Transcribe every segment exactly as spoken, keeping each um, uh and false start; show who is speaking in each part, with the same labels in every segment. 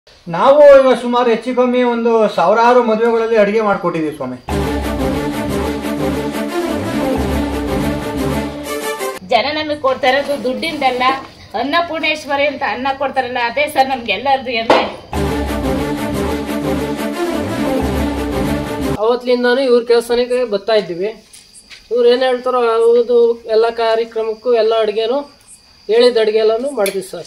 Speaker 1: ನಾವು ಈಗ ಸುಮಾರು ಹೆಚ್ಚು ಕಮ್ಮಿ ಒಂದು ಸಾವಿರಾರು ಮದುವೆಗಳಲ್ಲಿ ಅಡಿಗೆ ಮಾಡಿಕೊಟ್ಟಿದ್ದೀವಿ ಸ್ವಾಮಿ.
Speaker 2: ಜನ ನಮಗೆ ಕೊಡ್ತಾ ಇರೋದು ದುಡ್ಡಿಂದಲ್ಲ, ಅನ್ನಪೂರ್ಣೇಶ್ವರಿ ಅಂತ ಅನ್ನ ಕೊಡ್ತಾರಲ್ಲ ಅದೇ ಸರ್ ನಮ್ಗೆಲ್ಲರದು ಹೆಮ್ಮೆ.
Speaker 3: ಅವತ್ತಿನಿಂದಾನು ಇವ್ರ ಕೆಲಸನಿಗೆ ಬರ್ತಾ ಇದ್ದೀವಿ. ಇವ್ರು ಏನು ಹೇಳ್ತಾರೋ ಅದು ಎಲ್ಲ ಕಾರ್ಯಕ್ರಮಕ್ಕೂ ಎಲ್ಲ ಅಡುಗೆನೂ ಹೇಳಿದ ಅಡುಗೆ ಎಲ್ಲನೂ ಮಾಡ್ತೀವಿ ಸರ್.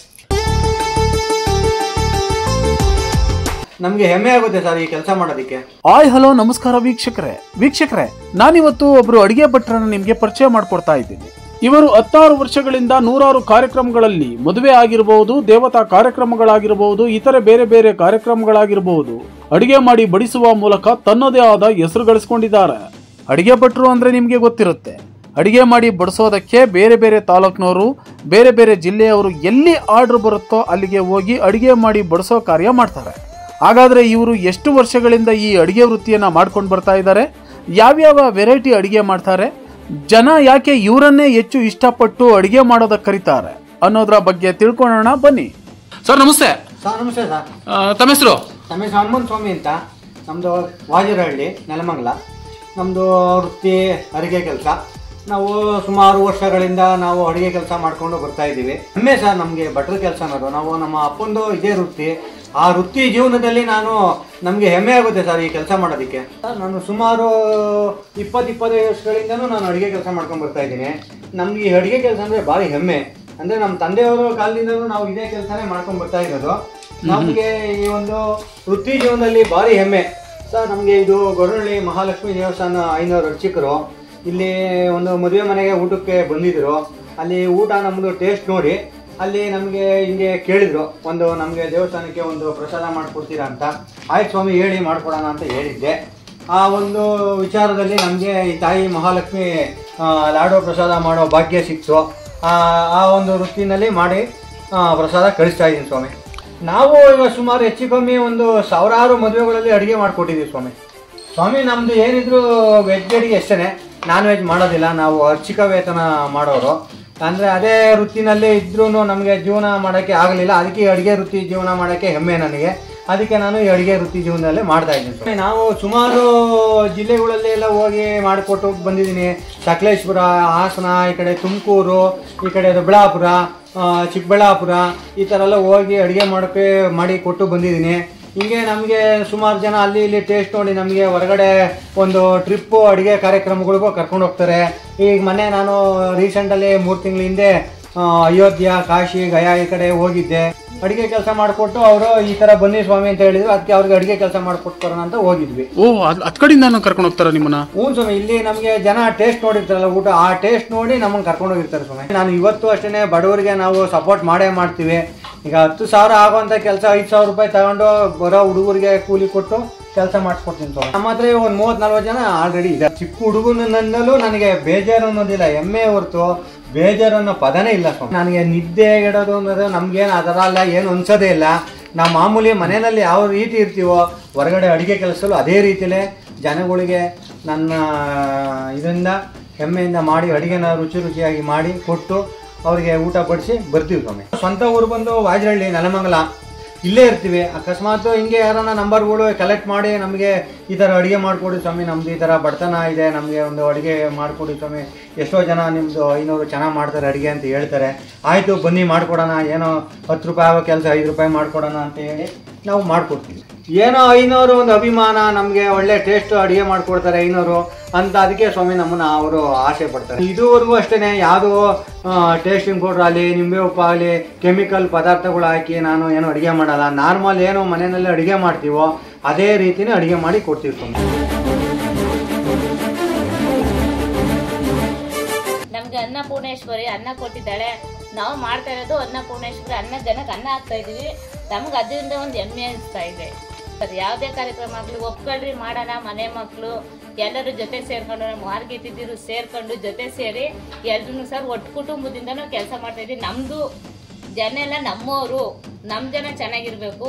Speaker 1: ನಮಗೆ ಹೆಮ್ಮೆ ಆಗುತ್ತೆ ಸರ್ ಈ ಕೆಲಸ ಮಾಡೋದಕ್ಕೆ.
Speaker 4: ಆಯ್ ಹಲೋ ನಮಸ್ಕಾರ ವೀಕ್ಷಕರೇ ವೀಕ್ಷಕರೇ ನಾನಿವತ್ತು ಒಬ್ರು ಅಡಿಗೆ ಭಟ್ರನ್ನ ನಿಮ್ಗೆ ಪರಿಚಯ ಮಾಡ್ಕೊಡ್ತಾ ಇದ್ದೀನಿ. ಇವರು ಹತ್ತಾರು ವರ್ಷಗಳಿಂದ ನೂರಾರು ಕಾರ್ಯಕ್ರಮಗಳಲ್ಲಿ ಮದುವೆ ಆಗಿರಬಹುದು, ದೇವತಾ ಕಾರ್ಯಕ್ರಮಗಳಾಗಿರಬಹುದು, ಇತರೆ ಬೇರೆ ಬೇರೆ ಕಾರ್ಯಕ್ರಮಗಳಾಗಿರಬಹುದು ಅಡಿಗೆ ಮಾಡಿ ಬಡಿಸುವ ಮೂಲಕ ತನ್ನದೇ ಆದ ಹೆಸರು ಗಳಿಸ್ಕೊಂಡಿದ್ದಾರೆ. ಅಡಿಗೆ ಭಟ್ರು ಅಂದ್ರೆ ನಿಮ್ಗೆ ಗೊತ್ತಿರುತ್ತೆ, ಅಡಿಗೆ ಮಾಡಿ ಬಡಿಸೋದಕ್ಕೆ ಬೇರೆ ಬೇರೆ ತಾಲೂಕಿನವರು ಬೇರೆ ಬೇರೆ ಜಿಲ್ಲೆಯವರು ಎಲ್ಲಿ ಆರ್ಡರ್ ಬರುತ್ತೋ ಅಲ್ಲಿಗೆ ಹೋಗಿ ಅಡಿಗೆ ಮಾಡಿ ಬಡಿಸೋ ಕಾರ್ಯ ಮಾಡ್ತಾರೆ. ಹಾಗಾದ್ರೆ ಇವರು ಎಷ್ಟು ವರ್ಷಗಳಿಂದ ಈ ಅಡಿಗೆ ವೃತ್ತಿಯನ್ನ ಮಾಡ್ಕೊಂಡು ಬರ್ತಾ ಇದ್ದಾರೆ, ಯಾವ್ಯಾವ ವೆರೈಟಿ ಅಡಿಗೆ ಮಾಡ್ತಾರೆ, ಜನ ಯಾಕೆ ಇವರನ್ನೇ ಹೆಚ್ಚು ಇಷ್ಟಪಟ್ಟು ಅಡಿಗೆ ಮಾಡೋದಕ್ಕೆ ಕರೀತಾರೆ ಅನ್ನೋದ್ರ ಬಗ್ಗೆ ತಿಳ್ಕೊಳ್ಳೋಣ ಬನ್ನಿ. ಸರ್ ನಮಸ್ತೆ.
Speaker 1: ಸರ್ ನಮಸ್ತೆ ಸರ್.
Speaker 4: ತಮ್ಮ ಹೆಸರು?
Speaker 1: ನಮ್ಮ ಹೆಸರು ಹನುಮಂತ ಸ್ವಾಮಿ ಅಂತ. ನಮ್ಮದು ವಾಜಿರಹಳ್ಳಿ ನೆಲಮಂಗಲ. ನಮ್ಮದು ವೃತ್ತಿ ಅಡುಗೆ ಕೆಲಸ. ನಾವು ಸುಮಾರು ವರ್ಷಗಳಿಂದ ನಾವು ಅಡುಗೆ ಕೆಲಸ ಮಾಡ್ಕೊಂಡು ಬರ್ತಾ ಇದ್ದೀವಿ. ಹೆಮ್ಮೆ ಸರ್ ನಮಗೆ ಭಟ್ರ ಕೆಲಸ ಅನ್ನೋದು. ನಾವು ನಮ್ಮ ಅಪ್ಪಂದು ಇದೇ ವೃತ್ತಿ. ಆ ವೃತ್ತಿ ಜೀವನದಲ್ಲಿ ನಾನು ನಮಗೆ ಹೆಮ್ಮೆ ಆಗುತ್ತೆ ಸರ್ ಈ ಕೆಲಸ ಮಾಡೋದಕ್ಕೆ. ನಾನು ಸುಮಾರು ಇಪ್ಪತ್ತು ಇಪ್ಪತ್ತೈದು ವರ್ಷಗಳಿಂದನೂ ನಾನು ಅಡುಗೆ ಕೆಲಸ ಮಾಡ್ಕೊಂಡು ಬರ್ತಾ ಇದ್ದೀನಿ. ನಮ್ಗೆ ಈ ಅಡುಗೆ ಕೆಲಸ ಅಂದರೆ ಭಾರಿ ಹೆಮ್ಮೆ. ಅಂದರೆ ನಮ್ಮ ತಂದೆಯವರ ಕಾಲದಿಂದಲೂ ನಾವು ಇದೇ ಕೆಲಸನೇ ಮಾಡ್ಕೊಂಡು ಬರ್ತಾ ಇರೋದು. ನಮಗೆ ಈ ಒಂದು ವೃತ್ತಿ ಜೀವನದಲ್ಲಿ ಭಾರಿ ಹೆಮ್ಮೆ ಸರ್. ನಮಗೆ ಇದು ಗೊರವನಹಳ್ಳಿ ಮಹಾಲಕ್ಷ್ಮಿ ದೇವಸ್ಥಾನ ಐನೂರು ಅರ್ಚಕರು ಇಲ್ಲಿ ಒಂದು ಮದುವೆ ಮನೆಗೆ ಊಟಕ್ಕೆ ಬಂದಿದ್ರು. ಅಲ್ಲಿ ಊಟ ನಮ್ಮದು ಟೇಸ್ಟ್ ನೋಡಿ ಅಲ್ಲಿ ನಮಗೆ ಹಿಂಗೆ ಕೇಳಿದ್ರು, ಒಂದು ನಮಗೆ ದೇವಸ್ಥಾನಕ್ಕೆ ಒಂದು ಪ್ರಸಾದ ಮಾಡಿಕೊಡ್ತೀರಾ ಅಂತ. ಆಯ್ತು ಸ್ವಾಮಿ ಹೇಳಿ ಮಾಡಿಕೊಡೋಣ ಅಂತ ಹೇಳಿದ್ದೆ. ಆ ಒಂದು ವಿಚಾರದಲ್ಲಿ ನಮಗೆ ಈ ತಾಯಿ ಮಹಾಲಕ್ಷ್ಮಿ ಲಾಡೋ ಪ್ರಸಾದ ಮಾಡೋ ಭಾಗ್ಯ ಸಿಕ್ತು. ಆ ಒಂದು ವೃತ್ತಿನಲ್ಲಿ ಮಾಡಿ ಪ್ರಸಾದ ಕಳಿಸ್ತಾ ಇದ್ದೀನಿ ಸ್ವಾಮಿ. ನಾವು ಈಗ ಸುಮಾರು ಹೆಚ್ಚು ಕಮ್ಮಿ ಒಂದು ಸಾವಿರಾರು ಮದುವೆಗಳಲ್ಲಿ ಅಡುಗೆ ಮಾಡಿಕೊಟ್ಟಿದ್ದೀವಿ ಸ್ವಾಮಿ. ಸ್ವಾಮಿ ನಮ್ಮದು ಏನಿದ್ರು ವೆಜ್ ಅಡುಗೆ ಅಷ್ಟೇ, ನಾನ್ ವೆಜ್ ಮಾಡೋದಿಲ್ಲ. ನಾವು ಅರ್ಚಿಕ ವೇತನ ಮಾಡೋರು. ಅಂದರೆ ಅದೇ ವೃತ್ತಿನಲ್ಲಿ ಇದ್ರೂ ನಮಗೆ ಜೀವನ ಮಾಡೋಕ್ಕೆ ಆಗಲಿಲ್ಲ. ಅದಕ್ಕೆ ಈ ಅಡುಗೆ ವೃತ್ತಿ ಜೀವನ ಮಾಡೋಕ್ಕೆ ಹೆಮ್ಮೆ ನನಗೆ. ಅದಕ್ಕೆ ನಾನು ಈ ಅಡುಗೆ ವೃತ್ತಿ ಜೀವನದಲ್ಲೇ ಮಾಡ್ತಾ ಇದ್ದೀನಿ. ನಾವು ಸುಮಾರು ಜಿಲ್ಲೆಗಳಲ್ಲಿ ಎಲ್ಲ ಹೋಗಿ ಮಾಡಿಕೊಟ್ಟು ಬಂದಿದ್ದೀನಿ. ಸಕಲೇಶ್ಪುರ, ಹಾಸನ, ಈ ಕಡೆ ತುಮಕೂರು, ಈ ಕಡೆ ದೊಡ್ಡಬಳ್ಳಾಪುರ, ಚಿಕ್ಕಬಳ್ಳಾಪುರ ಈ ಥರ ಎಲ್ಲ ಹೋಗಿ ಅಡುಗೆ ಮಾಡೋಕ್ಕೆ ಮಾಡಿ ಕೊಟ್ಟು ಬಂದಿದ್ದೀನಿ. ಹಿಂಗೆ ನಮಗೆ ಸುಮಾರು ಜನ ಅಲ್ಲಿ ಇಲ್ಲಿ ಟೇಸ್ಟ್ ನೋಡಿ ನಮಗೆ ಹೊರಗಡೆ ಒಂದು ಟ್ರಿಪ್ಪು ಅಡುಗೆ ಕಾರ್ಯಕ್ರಮಗಳಿಗೂ ಕರ್ಕೊಂಡು ಹೋಗ್ತಾರೆ. ಈಗ ಮೊನ್ನೆ ನಾನು ರೀಸೆಂಟಲ್ಲಿ ಮೂರು ತಿಂಗಳ ಹಿಂದೆ ಅಯೋಧ್ಯ, ಕಾಶಿ, ಗಯಾ ಈ ಕಡೆ ಹೋಗಿದ್ದೆ. ಅಡುಗೆ ಕೆಲಸ ಮಾಡಿಕೊಟ್ಟು ಅವರು ಈ ಥರ ಬನ್ನಿ ಸ್ವಾಮಿ ಅಂತ ಹೇಳಿದ್ರು. ಅದಕ್ಕೆ ಅವ್ರಿಗೆ ಅಡುಗೆ ಕೆಲಸ ಮಾಡಿಕೊಟ್ಬರೋಣ ಅಂತ ಹೋಗಿದ್ವಿ.
Speaker 4: ಓ ಅದ್ ಕಡೆಯಿಂದ ಕರ್ಕೊಂಡು ಹೋಗ್ತಾರ ನಿಮ್ಮನ್ನ?
Speaker 1: ಹ್ಞೂ ಸ್ವಾಮಿ. ಇಲ್ಲಿ ನಮಗೆ ಜನ ಟೇಸ್ಟ್ ನೋಡಿರ್ತಾರಲ್ಲ ಊಟ, ಆ ಟೇಸ್ಟ್ ನೋಡಿ ನಮ್ಮನ್ನು ಕರ್ಕೊಂಡು ಹೋಗಿರ್ತಾರೆ ಸ್ವಾಮಿ. ನಾನು ಇವತ್ತು ಅಷ್ಟೇ ಬಡವರಿಗೆ ನಾವು ಸಪೋರ್ಟ್ ಮಾಡೇ ಮಾಡ್ತೀವಿ. ಈಗ ಹತ್ತು ಸಾವಿರ ಆಗುವಂಥ ಕೆಲಸ ಐದು ಸಾವಿರ ರೂಪಾಯಿ ತಗೊಂಡು ಬರೋ ಹುಡುಗರಿಗೆ ಕೂಲಿ ಕೊಟ್ಟು ಕೆಲಸ ಮಾಡಿಸ್ಕೊಡ್ತೀನಿ ಸ್ವಾಮಿ. ನಮ್ಮ ಹತ್ರ ಒಂದು ಮೂವತ್ತು ನಲ್ವತ್ತು ಜನ ಆಲ್ರೆಡಿ ಇದೆ. ಚಿಕ್ಕ ಹುಡುಗನಲ್ಲೂ ನನಗೆ ಬೇಜಾರು ಅನ್ನೋದಿಲ್ಲ, ಹೆಮ್ಮೆ ಹೊರತು ಬೇಜಾರು ಅನ್ನೋ ಪದನೇ ಇಲ್ಲ ಸ್ವಾಮಿ. ನನಗೆ ನಿದ್ದೆ ಇಡೋದು ಅನ್ನೋದು ನಮ್ಗೇನು ಅದರ ಅಲ್ಲ, ಏನು ಅನ್ಸೋದೇ ಇಲ್ಲ. ನಾವು ಮಾಮೂಲಿ ಮನೆಯಲ್ಲಿ ಯಾವ ರೀತಿ ಇರ್ತೀವೋ ಹೊರಗಡೆ ಅಡುಗೆ ಕೆಲಸದಲ್ಲೂ ಅದೇ ರೀತಿಯಲ್ಲೇ ಜನಗಳಿಗೆ ನನ್ನ ಇದರಿಂದ ಹೆಮ್ಮೆಯಿಂದ ಮಾಡಿ ಅಡುಗೆನ ರುಚಿ ರುಚಿಯಾಗಿ ಮಾಡಿ ಕೊಟ್ಟು ಅವರಿಗೆ ಊಟ ಬಡಿಸಿ ಬರ್ತೀವಿ ಸ್ವಾಮಿ. ಸ್ವಂತ ಊರು ಬಂದು ವಾಜರಹಳ್ಳಿ ನೆಲಮಂಗಲ, ಇಲ್ಲೇ ಇರ್ತೀವಿ. ಅಕಸ್ಮಾತ್ ಹಿಂಗೆ ಯಾರನ್ನ ನಂಬರ್ಗಳು ಕಲೆಕ್ಟ್ ಮಾಡಿ ನಮಗೆ ಈ ಥರ ಅಡುಗೆ ಮಾಡಿಕೊಡಿ ಸ್ವಾಮಿ, ನಮ್ದು ಈ ಥರ ಬಡತನ ಇದೆ, ನಮಗೆ ಒಂದು ಅಡುಗೆ ಮಾಡಿಕೊಡಿ ಸ್ವಾಮಿ. ಎಷ್ಟೋ ಜನ ನಿಮ್ಮದು ಐನೂರು ಚೆನ್ನಾಗಿ ಮಾಡ್ತಾರೆ ಅಡುಗೆ ಅಂತ ಹೇಳ್ತಾರೆ. ಆಯಿತು ಬನ್ನಿ ಮಾಡಿಕೊಡೋಣ, ಏನೋ ಹತ್ತು ರೂಪಾಯಿ ಆಗೋ ಕೆಲಸ ಐದು ರೂಪಾಯಿ ಮಾಡಿಕೊಡೋಣ ಅಂತ ಹೇಳಿ ನಾವು ಮಾಡಿಕೊಡ್ತೀವಿ. ಏನೋ ಐನೂರು ಒಂದು ಅಭಿಮಾನ, ನಮಗೆ ಒಳ್ಳೆ ಟೇಸ್ಟ್ ಅಡುಗೆ ಮಾಡಿಕೊಡ್ತಾರೆ ಐನೂರು ಅಂತ, ಅದಕ್ಕೆ ಸ್ವಾಮಿ ನಮ್ಮನ್ನು ಅವರು ಆಸೆ ಪಡ್ತಾರೆ. ಇದುವರೆಗೂ ಅಷ್ಟೇ ಯಾವುದೋ ಟೇಸ್ಟಿಂಗ್ ಪೌಡ್ರ್ ಆಗಲಿ, ನಿಂಬೆ ಉಪ್ಪು ಆಗಲಿ, ಕೆಮಿಕಲ್ ಪದಾರ್ಥಗಳು ಹಾಕಿ ನಾನು ಏನೋ ಅಡುಗೆ ಮಾಡಲ್ಲ. ನಾರ್ಮಲ್ ಏನೋ ಮನೆಯಲ್ಲಿ ಅಡುಗೆ ಮಾಡ್ತೀವೋ ಅದೇ ರೀತಿನೇ ಅಡುಗೆ ಮಾಡಿ ಕೊಡ್ತೀವಿ ಸ್ವಾಮಿ.
Speaker 2: ನಮ್ಗೆ ಅನ್ನಪೂರ್ಣೇಶ್ವರಿ ಅನ್ನ ಕೊಟ್ಟಿದ್ದಾಳೆ. ನಾವು ಮಾಡ್ತಾ ಇರೋದು ಅನ್ನಪೂರ್ಣೇಶ್ವರಿ ಅನ್ನ ಜನಕ್ಕೆ ಅನ್ನ ಹಾಕ್ತಾ ಇದೀವಿ. ನಮ್ಗೆ ಅದರಿಂದ ಒಂದು ಹೆಮ್ಮೆ ಅನಿಸ್ತಾ ಇದೆ. ಅದು ಯಾವುದೇ ಕಾರ್ಯಕ್ರಮ ಆಗಲಿ ಒಪ್ಕೊಳ್ರಿ ಮಾಡೋಣ, ಮನೆ ಮಕ್ಕಳು ಎಲ್ಲರೂ ಜೊತೆ ಸೇರ್ಕೊಂಡು ಮಾರ್ಗಿಟ್ಟಿದ್ರು ಸೇರ್ಕೊಂಡು ಜೊತೆ ಸೇರಿ ಎಲ್ರೂ ಸರ್ ಒಟ್ಟು ಕುಟುಂಬದಿಂದನೂ ಕೆಲಸ ಮಾಡ್ತಾ ಇದ್ದೀವಿ. ನಮ್ಮದು ಜನ ಎಲ್ಲ ನಮ್ಮವರು, ನಮ್ಮ ಜನ ಚೆನ್ನಾಗಿರ್ಬೇಕು,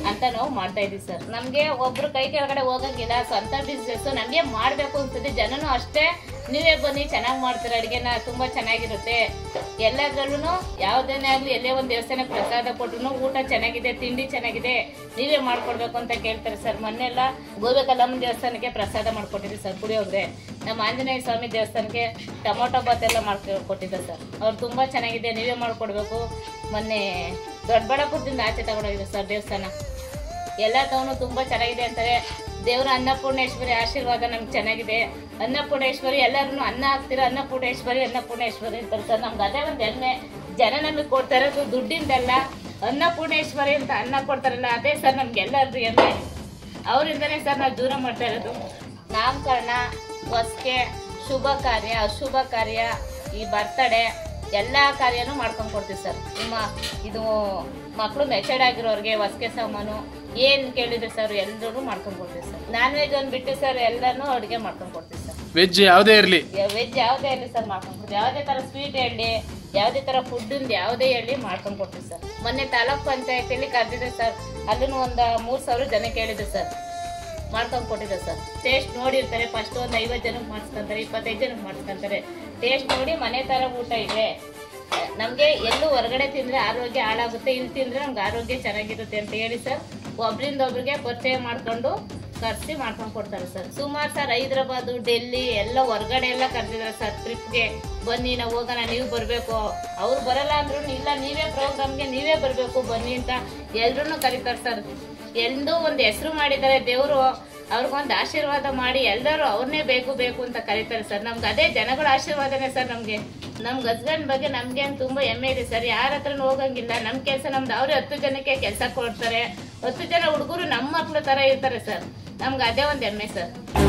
Speaker 2: ಅಂತ ನಾವು ಮಾಡ್ತಾ ಇದೀವಿ ಸರ್. ನಮ್ಗೆ ಒಬ್ರು ಕೈ ಕೆಳಗಡೆ ಹೋಗಂಗಿಲ್ಲ, ಸ್ವಂತ ಬಿಸ್ನೆಸ್ ನಮ್ಗೆ ಮಾಡ್ಬೇಕು ಅನ್ಸುತ್ತೆ. ಜನನು ಅಷ್ಟೇ, ನೀವೇ ಬನ್ನಿ ಚೆನ್ನಾಗಿ ಮಾಡ್ತಾರೆ ಅಡಿಗೆನ, ತುಂಬಾ ಚೆನ್ನಾಗಿರುತ್ತೆ. ಎಲ್ಲದ್ರಲ್ಲೂ ಯಾವ್ದನ್ನೇ ಆಗ್ಲಿ, ಎಲ್ಲೇ ಒಂದ್ ದೇವಸ್ಥಾನ ಪ್ರಸಾದ ಕೊಟ್ರು ಊಟ ಚೆನ್ನಾಗಿದೆ, ತಿಂಡಿ ಚೆನ್ನಾಗಿದೆ, ನೀವೇ ಮಾಡ್ಕೊಡ್ಬೇಕು ಅಂತ ಕೇಳ್ತಾರೆ ಸರ್. ಮೊನ್ನೆಲ್ಲ ಗೋಬೇಕಲ್ಲಮ್ಮ ದೇವಸ್ಥಾನಕ್ಕೆ ಪ್ರಸಾದ ಮಾಡ್ಕೊಟ್ಟಿದ್ವಿ ಸರ್ ಪುಳಿಯೋಗರೆ. ನಮ್ಮ ಆಂಜನೇಯ ಸ್ವಾಮಿ ದೇವಸ್ಥಾನಕ್ಕೆ ಟೊಮೊಟೊ ಬಾತ್ ಎಲ್ಲ ಮಾಡ್ಕೊಟ್ಟಿದ್ದೆ ಸರ್. ಅವ್ರು ತುಂಬಾ ಚೆನ್ನಾಗಿದೆ, ನೀವೇ ಮಾಡ್ಕೊಡ್ಬೇಕು. ಮೊನ್ನೆ ದೊಡ್ಡಬಳ್ಳಾಪುರದಿಂದ ಆಚೆ ತಗೊಂಡೋಗಿದ್ರು ಸರ್ ದೇವಸ್ಥಾನ. ಎಲ್ಲ ತವನು ತುಂಬಾ ಚೆನ್ನಾಗಿದೆ ಅಂತಾರೆ. ದೇವರ ಅನ್ನಪೂರ್ಣೇಶ್ವರಿ ಆಶೀರ್ವಾದ ನಮ್ಗೆ ಚೆನ್ನಾಗಿದೆ. ಅನ್ನಪೂರ್ಣೇಶ್ವರಿ ಎಲ್ಲರೂ ಅನ್ನ ಹಾಕ್ತೀರ, ಅನ್ನಪೂರ್ಣೇಶ್ವರಿ ಅನ್ನಪೂರ್ಣೇಶ್ವರಿ ಅಂತಾರೆ ಸರ್. ನಮ್ಗೆ ಅದೇ ಒಂದು ಹೆಮ್ಮೆ. ಜನ ನಮಗೆ ಕೊಡ್ತಾ ಇರೋದು ದುಡ್ಡಿಂದಲ್ಲ, ಅನ್ನಪೂರ್ಣೇಶ್ವರಿ ಅಂತ ಅನ್ನ ಕೊಡ್ತಾರಲ್ಲ ಅದೇ ಸರ್ ನಮ್ಗೆ ಎಲ್ಲರದ್ದು ಹೆಮ್ಮೆ. ಅವರಿಂದನೇ ಸರ್ ನಾವು ದೂರ ಮಾಡ್ತಾ ಇರೋದು. ನಾಮಕರಣ, ಹೊಸ್ಕೆ, ಶುಭ ಕಾರ್ಯ, ಅಶುಭ ಕಾರ್ಯ, ಈ ಬರ್ತಡೇ ಎಲ್ಲ ಕಾರ್ಯನೂ ಮಾಡ್ಕೊಂಡು ಕೊಡ್ತೀವಿ ಸರ್. ನಿಮ್ಮ ಇದು ಮಕ್ಕಳು ಮೆಚರ್ಡ್ ಆಗಿರೋರಿಗೆ ಹೊಸ್ಕೆ ಸಾಮಾನು ಏನ್ ಕೇಳಿದ್ರೆ ಸರ್ ಎಲ್ಲರೂ ಮಾಡ್ಕೊಂಡು ಕೊಡ್ತೀವಿ ಸರ್. ನಾನ್ ವೆಜ್ ಒಂದು ಬಿಟ್ಟು ಸರ್ ಎಲ್ಲಾನು ಅಡುಗೆ ಮಾಡ್ಕೊಂಡು ಕೊಡ್ತೀವಿ ಸರ್.
Speaker 4: ವೆಜ್ ಯಾವುದೇ ಇರಲಿ,
Speaker 2: ವೆಜ್ ಯಾವುದೇ ಇರಲಿ ಸರ್ ಮಾಡ್ಕೊಂಡು ಕೊಡ್ತೀವಿ. ಯಾವುದೇ ತರ ಸ್ವೀಟ್ ಹೇಳಿ, ಯಾವುದೇ ತರ ಫುಡ್ ಯಾವುದೇ ಹೇಳಿ ಮಾಡ್ಕೊಂಡು ಕೊಡ್ತೀವಿ ಸರ್. ಮೊನ್ನೆ ತಾಲೂಕ್ ಪಂಚಾಯತಿಯಲ್ಲಿ ಕರೆದಿದೆ ಸರ್. ಅಲ್ಲೂ ಒಂದು ಮೂರ್ ಸಾವಿರ ಜನ ಕೇಳಿದ್ರು ಸರ್, ಮಾಡ್ಕೊಂಡು ಕೊಟ್ಟಿದ್ದೆ ಸರ್. ಟೇಸ್ಟ್ ನೋಡಿರ್ತಾರೆ, ಫಸ್ಟ್ ಒಂದು ಐವತ್ತು ಜನಕ್ಕೆ ಮಾಡಿಸ್ಕೊಂತಾರೆ, ಇಪ್ಪತ್ತೈದು ಜನಕ್ಕೆ ಮಾಡಿಸ್ಕೊಂತಾರೆ. ಟೇಸ್ಟ್ ನೋಡಿ ಮನೆ ತರ ಊಟ ಇದೆ, ನಮ್ಗೆ ಎಲ್ಲೂ ಹೊರಗಡೆ ತಿಂದ್ರೆ ಆರೋಗ್ಯ ಹಾಳಾಗುತ್ತೆ, ಇಲ್ಲಿ ತಿಂದ್ರೆ ನಮ್ಗೆ ಆರೋಗ್ಯ ಚೆನ್ನಾಗಿರುತ್ತೆ ಅಂತ ಹೇಳಿ ಸರ್ ಒಬ್ರಿಂದ ಒಬ್ರಿಗೆ ಪರಿಚಯ ಮಾಡ್ಕೊಂಡು ಕರ್ಸಿ ಮಾಡ್ಕೊಂಡು ಕೊಡ್ತಾರೆ ಸರ್. ಸುಮಾರು ಸರ್ ಹೈದ್ರಾಬಾದ್, ಡೆಲ್ಲಿ ಎಲ್ಲ ಹೊರಗಡೆ ಎಲ್ಲ ಕರೆದಿದ್ದಾರೆ ಸರ್ ಟ್ರಿಪ್ಗೆ. ಬನ್ನಿ ನಾವು ಹೋಗೋಣ, ನೀವು ಬರಬೇಕು. ಅವ್ರು ಬರಲ್ಲ ಅಂದ್ರೂ ಇಲ್ಲ, ನೀವೇ ಪ್ರೋಗ್ರಾಮ್ಗೆ ನೀವೇ ಬರಬೇಕು ಬನ್ನಿ ಅಂತ ಎಲ್ರೂ ಕರೀತಾರೆ ಸರ್. ಎಲ್ಲೂ ಒಂದು ಹೆಸರು ಮಾಡಿದ್ದಾರೆ ದೇವರು, ಅವ್ರಿಗೊಂದು ಆಶೀರ್ವಾದ ಮಾಡಿ ಎಲ್ಲರೂ ಅವ್ರನ್ನೇ ಬೇಕು ಬೇಕು ಅಂತ ಕರೀತಾರೆ ಸರ್. ನಮ್ಗೆ ಅದೇ ಜನಗಳ ಆಶೀರ್ವಾದನೇ ಸರ್. ನಮ್ಗೆ ನಮ್ ಹಸ್ಬೆಂಡ್ ಬಗ್ಗೆ ನಮ್ಗೆ ತುಂಬಾ ಹೆಮ್ಮೆ ಇದೆ ಸರ್. ಯಾರ ಹತ್ರನೂ ಹೋಗಂಗಿಲ್ಲ, ನಮ್ ಕೆಲಸ ನಮ್ದು. ಅವ್ರೆ ಹತ್ತು ಜನಕ್ಕೆ ಕೆಲಸ ಕೊಡ್ತಾರೆ, ಹತ್ತು ಜನ ಹುಡುಗರು ನಮ್ಮ ಮಕ್ಳ ತರ ಇರ್ತಾರೆ ಸರ್. ನಮ್ಗೆ ಅದೇ ಒಂದು ಹೆಮ್ಮೆ ಸರ್.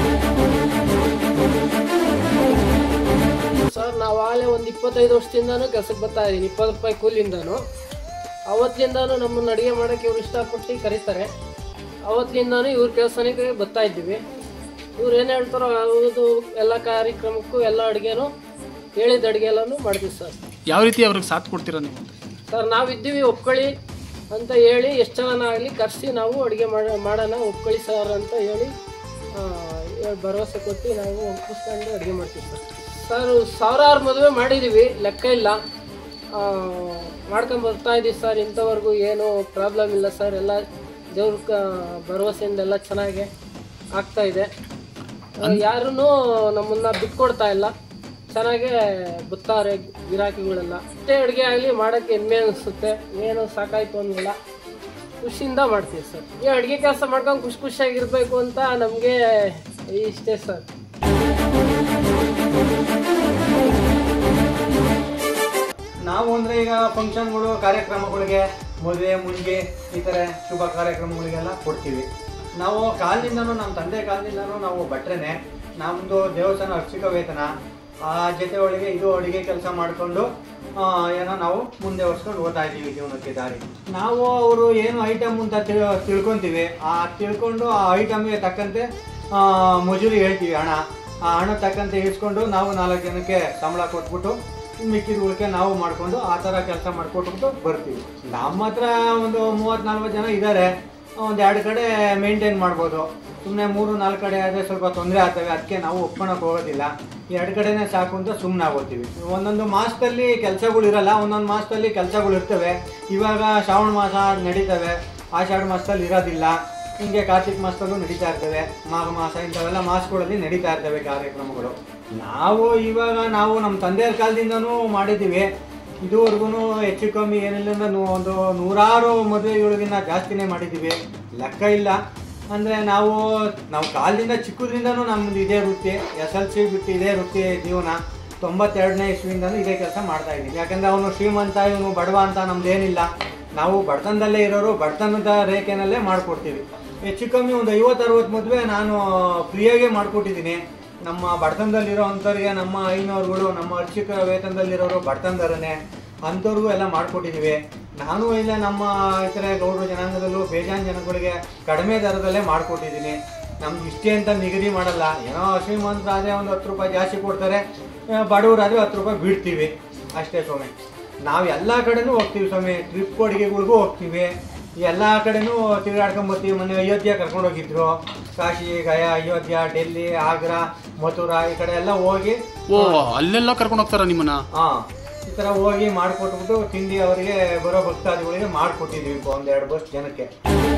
Speaker 3: ಸರ್ ನಾವು ಆಲೆ ಒಂದು ಇಪ್ಪತ್ತೈದು ವರ್ಷದಿಂದಾನು ಕೆಲ್ಸಕ್ಕೆ ಬರ್ತಾ ಇದೀನಿ, ಇಪ್ಪತ್ತು ರೂಪಾಯಿ ಕೂಲಿಂದಾನು. ಅವತ್ತಿಂದಾನು ನಮ್ಮನ್ನ ಅಡುಗೆ ಮಾಡೋಕ್ಕೆ ಇವ್ರು ಇಷ್ಟಪಟ್ಟು ಕರೀತಾರೆ. ಅವತ್ತಿಂದಾನು ಇವ್ರ ಕೆಲಸನಿಗೆ ಬರ್ತಾ ಇದ್ದೀವಿ. ಇವ್ರು ಏನು ಹೇಳ್ತಾರೋ ಅದು ಎಲ್ಲ ಕಾರ್ಯಕ್ರಮಕ್ಕೂ ಎಲ್ಲ ಅಡುಗೆನೂ ಹೇಳಿದ ಅಡುಗೆ ಎಲ್ಲನೂ ಮಾಡ್ತೀವಿ ಸರ್.
Speaker 4: ಯಾವ ರೀತಿ ಅವ್ರಿಗೆ ಸಾಥ್ ಕೊಡ್ತೀರಾ ನೀವು?
Speaker 3: ಸರ್ ನಾವಿದ್ದೀವಿ ಒಪ್ಕೊಳ್ಳಿ ಅಂತ ಹೇಳಿ, ಎಷ್ಟು ಜನ ಆಗಲಿ ಕರೆಸಿ ನಾವು ಅಡುಗೆ ಮಾಡ ಮಾಡೋಣ ಒಪ್ಕೊಳ್ಳಿ ಸರ್ ಅಂತ ಹೇಳಿ ಭರವಸೆ ಕೊಟ್ಟು ನಾವು ಒಪ್ಪಿಸ್ಕೊಂಡು ಅಡುಗೆ ಮಾಡ್ತೀವಿ ಸರ್. ಸರ್ ಸಾವಿರಾರು ಮದುವೆ ಮಾಡಿದ್ದೀವಿ, ಲೆಕ್ಕ ಇಲ್ಲ, ಮಾಡ್ಕೊಂಡು ಬರ್ತಾ ಇದ್ದೀವಿ ಸರ್. ಇಂಥವರೆಗೂ ಏನೂ ಪ್ರಾಬ್ಲಮ್ ಇಲ್ಲ ಸರ್. ಎಲ್ಲ ದೇವ್ರ ಕ ಭರವಸೆಯಿಂದ ಎಲ್ಲ ಚೆನ್ನಾಗಿ ಆಗ್ತಾಯಿದೆ. ಯಾರೂ ನಮ್ಮನ್ನು ಬಿಟ್ಕೊಡ್ತಾ ಇಲ್ಲ, ಚೆನ್ನಾಗೇ ಬರ್ತಾರೆ ಗಿರಾಕಿಗಳೆಲ್ಲ. ಅಷ್ಟೇ ಅಡುಗೆ ಆಗಲಿ ಮಾಡೋಕ್ಕೆ ಹೆಮ್ಮೆ ಅನಿಸುತ್ತೆ, ಏನು ಸಾಕಾಯ್ತು ಅನ್ನಿಲ್ಲ, ಖುಷಿಯಿಂದ ಮಾಡ್ತೀವಿ ಸರ್. ಈ ಅಡುಗೆ ಕೆಲಸ ಮಾಡ್ಕೊಂಡು ಖುಷಿ ಖುಷಿಯಾಗಿರ್ಬೇಕು ಅಂತ ನಮಗೆ ಇಷ್ಟೇ ಸರ್.
Speaker 1: ನಾವು ಅಂದರೆ ಈಗ ಫಂಕ್ಷನ್ಗಳು, ಕಾರ್ಯಕ್ರಮಗಳಿಗೆ, ಮದುವೆ, ಮುಂಜಿ ಈ ಥರ ಶುಭ ಕಾರ್ಯಕ್ರಮಗಳಿಗೆಲ್ಲ ಕೊಡ್ತೀವಿ. ನಾವು ಕಾಲದಿಂದನೂ, ನಮ್ಮ ತಂದೆ ಕಾಲದಿಂದನೂ ನಾವು ಭಟ್ರೇನೆ. ನಮ್ಮದು ದೇವಸ್ಥಾನ ಅರ್ಚಕ ವೇತನ, ಆ ಜೊತೆ ಒಳಗೆ ಇದು ಅಡುಗೆ ಕೆಲಸ ಮಾಡಿಕೊಂಡು ಏನೋ ನಾವು ಮುಂದೆ ವರ್ಷಕೊಂಡು ಹೋಗ್ತಾ ಇದ್ದೀವಿ ಜೀವನಕ್ಕೆ ದಾರಿ. ನಾವು ಅವರು ಏನು ಐಟಮ್ ಅಂತ ತಿಳ್ ತಿಳ್ಕೊತೀವಿ, ಆ ತಿಳ್ಕೊಂಡು ಆ ಐಟಮ್ಗೆ ತಕ್ಕಂತೆ ಮಜೂರಿ ಹೇಳ್ತೀವಿ. ಹಣ ಆ ಹಣ ತಕ್ಕಂತೆ ಇಳಿಸ್ಕೊಂಡು ನಾವು ನಾಲ್ಕು ಜನಕ್ಕೆ ಸಂಬಳ ಕೊಟ್ಬಿಟ್ಟು ಮಿಕ್ಕಿದ ಉಳಿಕೆ ನಾವು ಮಾಡಿಕೊಂಡು ಆ ಥರ ಕೆಲಸ ಮಾಡಿಕೊಟ್ಬಿಟ್ಟು ಬರ್ತೀವಿ. ನಮ್ಮ ಹತ್ರ ಒಂದು ಮೂವತ್ತು ನಲ್ವತ್ತು ಜನ ಇದ್ದಾರೆ, ಒಂದು ಎರಡು ಕಡೆ ಮೇಂಟೈನ್ ಮಾಡ್ಬೋದು. ಸುಮ್ಮನೆ ಮೂರು ನಾಲ್ಕು ಕಡೆ ಆದರೆ ಸ್ವಲ್ಪ ತೊಂದರೆ ಆಗ್ತವೆ, ಅದಕ್ಕೆ ನಾವು ಒಪ್ಕೊಳಕ್ಕೆ ಹೋಗೋದಿಲ್ಲ. ಎರಡು ಕಡೆನೇ ಸಾಕು ಅಂತ ಸುಮ್ಮನೆ ಆಗೋತೀವಿ. ಒಂದೊಂದು ಮಾಸದಲ್ಲಿ ಕೆಲಸಗಳು ಇರಲ್ಲ, ಒಂದೊಂದು ಮಾಸದಲ್ಲಿ ಕೆಲಸಗಳು ಇರ್ತವೆ. ಇವಾಗ ಶ್ರಾವಣ ಮಾಸ ನಡೀತವೆ, ಆಷಾಢ ಮಾಸದಲ್ಲಿ ಇರೋದಿಲ್ಲ. ಹಿಂಗೆ ಕಾರ್ತಿಕ್ ಮಾಸದಲ್ಲೂ ನಡೀತಾ ಇರ್ತವೆ, ಮಾಘ ಮಾಸ ಇಂಥವೆಲ್ಲ ಮಾಸಗಳಲ್ಲಿ ನಡೀತಾ ಇರ್ತವೆ ಕಾರ್ಯಕ್ರಮಗಳು. ನಾವು ಇವಾಗ ನಾವು ನಮ್ಮ ತಂದೆಯವ್ರ ಕಾಲದಿಂದನೂ ಮಾಡಿದ್ದೀವಿ. ಇದುವರೆಗೂ ಹೆಚ್ಚು ಕಮ್ಮಿ ಏನಿಲ್ಲ ಒಂದು ನೂರಾರು ಮದುವೆಗಳಿಗಿನ್ನ ಜಾಸ್ತಿನೇ ಮಾಡಿದ್ದೀವಿ, ಲೆಕ್ಕ ಇಲ್ಲ. ಅಂದರೆ ನಾವು ನಾವು ಕಾಲದಿಂದ ಚಿಕ್ಕದ್ರಿಂದನೂ ನಮ್ಮದು ಇದೇ ವೃತ್ತಿ, ಎಸ್ ಎಲ್ ಸಿ ಬಿಟ್ಟು ಇದೇ ವೃತ್ತಿ ಜೀವನ. ತೊಂಬತ್ತೆರಡನೇ ಇಸ್ವಿಯಿಂದನೂ ಇದೇ ಕೆಲಸ ಮಾಡ್ತಾಯಿದ್ದೀವಿ. ಯಾಕೆಂದರೆ ಅವನು ಶ್ರೀಮಂತ, ಇವನು ಬಡವ ಅಂತ ನಮ್ದೇನಿಲ್ಲ. ನಾವು ಬಡತನದಲ್ಲೇ ಇರೋರು, ಬಡತನದ ರೇಖೆನಲ್ಲೇ ಮಾಡಿಕೊಡ್ತೀವಿ. ಹೆಚ್ಚು ಕಮ್ಮಿ ಒಂದು ಐವತ್ತು ಅರವತ್ತು ಮದುವೆ ನಾನು ಫ್ರೀಯಾಗೇ ಮಾಡಿಕೊಟ್ಟಿದ್ದೀನಿ. ನಮ್ಮ ಬಡತನದಲ್ಲಿರೋ ಅಂಥವ್ರಿಗೆ, ನಮ್ಮ ಐನೋರುಗಳು, ನಮ್ಮ ಅರ್ಚಕ ವೇತನದಲ್ಲಿರೋರು ಬಡತನದರನೇ, ಅಂಥವ್ರಿಗೂ ಎಲ್ಲ ಮಾಡಿಕೊಟ್ಟಿದ್ದೀವಿ. ನಾನು ಇಲ್ಲ ನಮ್ಮ ಈ ಥರ ಗೌಡ್ರ ಜನಾಂಗದಲ್ಲೂ ಬೇಜಾನ್ ಜನಗಳಿಗೆ ಕಡಿಮೆ ದರದಲ್ಲೇ ಮಾಡಿಕೊಟ್ಟಿದ್ದೀನಿ. ನಮ್ಗೆ ಇಷ್ಟೇ ಅಂತ ನಿಗದಿ ಮಾಡಲ್ಲ. ಏನೋ ಶ್ರೀಮಂತರಾದರೆ ಒಂದು ಹತ್ತು ರೂಪಾಯಿ ಜಾಸ್ತಿ ಕೊಡ್ತಾರೆ, ಬಡವರಾದರೆ ಹತ್ತು ರೂಪಾಯಿ ಬಿಡ್ತೀವಿ ಅಷ್ಟೇ ಸ್ವಾಮಿ. ನಾವು ಎಲ್ಲ ಕಡೆನೂ ಹೋಗ್ತೀವಿ ಸ್ವಾಮಿ. ಟ್ರಿಪ್ ಅಡುಗೆಗಳಿಗೂ ಹೋಗ್ತೀವಿ, ಎಲ್ಲ ಕಡೆನೂ ತಿರುಗಾಡ್ಕೊಂಬರ್ತೀವಿ. ಮೊನ್ನೆ ಅಯೋಧ್ಯ ಕರ್ಕೊಂಡು ಹೋಗಿದ್ರು, ಕಾಶಿ, ಗಯಾ, ಅಯೋಧ್ಯ, ಡೆಲ್ಲಿ, ಆಗ್ರಾ, ಮಥುರಾ ಈ ಕಡೆ ಎಲ್ಲ ಹೋಗಿ.
Speaker 4: ಓ ಅಲ್ಲೆಲ್ಲ ಕರ್ಕೊಂಡು ಹೋಗ್ತಾರ ನಿಮ್ಮನ್ನ?
Speaker 1: ಹಾ, ಈ ತರ ಹೋಗಿ ಮಾಡಿಕೊಟ್ಬಿಟ್ಟು ತಿಂಡಿ ಅವರಿಗೆ ಬರೋ ಭಕ್ತಾದಿಗಳಿಗೆ ಮಾಡಿಕೊಟ್ಟಿದ್ವಿ ಒಂದೆರಡು ಬಸ್ ಜನಕ್ಕೆ.